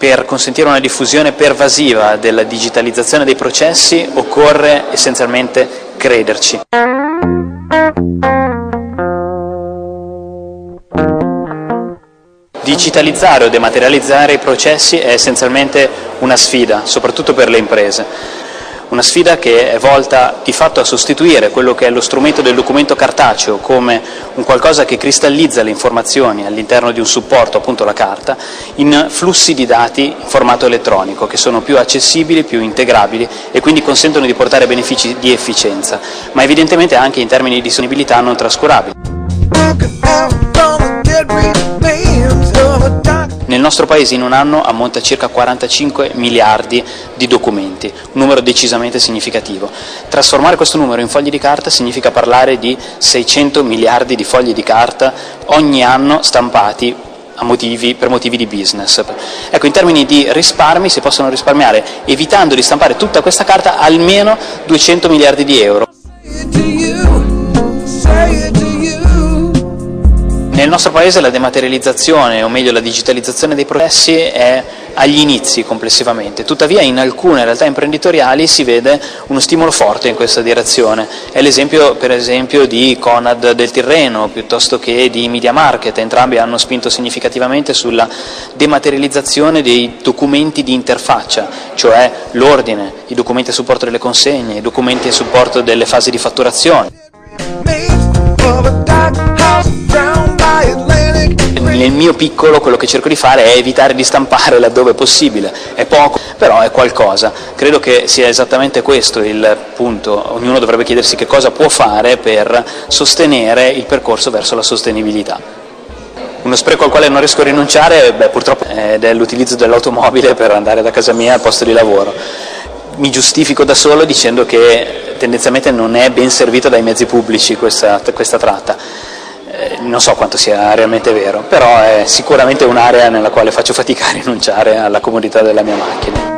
Per consentire una diffusione pervasiva della digitalizzazione dei processi occorre essenzialmente crederci. Digitalizzare o dematerializzare i processi è essenzialmente una sfida, soprattutto per le imprese. Una sfida che è volta di fatto a sostituire quello che è lo strumento del documento cartaceo come un qualcosa che cristallizza le informazioni all'interno di un supporto, appunto la carta, in flussi di dati in formato elettronico che sono più accessibili, più integrabili e quindi consentono di portare benefici di efficienza, ma evidentemente anche in termini di disponibilità non trascurabili. Nel nostro Paese in un anno ammonta a circa 45 miliardi di documenti, un numero decisamente significativo. Trasformare questo numero in fogli di carta significa parlare di 600 miliardi di fogli di carta ogni anno stampati per motivi di business. Ecco, in termini di risparmi si possono risparmiare, evitando di stampare tutta questa carta, almeno 200 miliardi di euro. Nel nostro Paese la dematerializzazione, o meglio la digitalizzazione dei processi, è agli inizi complessivamente, tuttavia in alcune realtà imprenditoriali si vede uno stimolo forte in questa direzione. È l'esempio per esempio di Conad del Tirreno piuttosto che di Media Market, entrambi hanno spinto significativamente sulla dematerializzazione dei documenti di interfaccia, cioè l'ordine, i documenti a supporto delle consegne, i documenti a supporto delle fasi di fatturazione. Nel mio piccolo quello che cerco di fare è evitare di stampare laddove possibile, è poco, però è qualcosa. Credo che sia esattamente questo il punto, ognuno dovrebbe chiedersi che cosa può fare per sostenere il percorso verso la sostenibilità. Uno spreco al quale non riesco a rinunciare, purtroppo, è l'utilizzo dell'automobile per andare da casa mia al posto di lavoro. Mi giustifico da solo dicendo che tendenzialmente non è ben servita dai mezzi pubblici questa tratta. Non so quanto sia realmente vero, però è sicuramente un'area nella quale faccio fatica a rinunciare alla comodità della mia macchina.